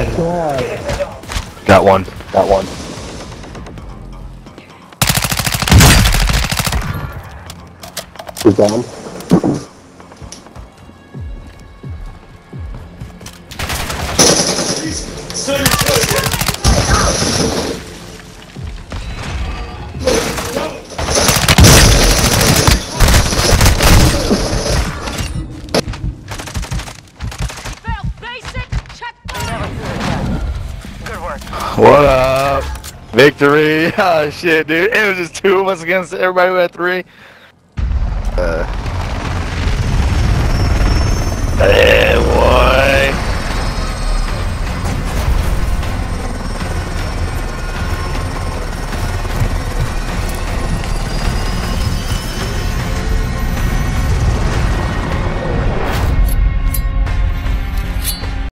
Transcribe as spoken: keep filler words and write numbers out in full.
God. Got one. Got one. He's down. What up? Victory! Oh shit, dude. It was just two of us against everybody who had three. Uh.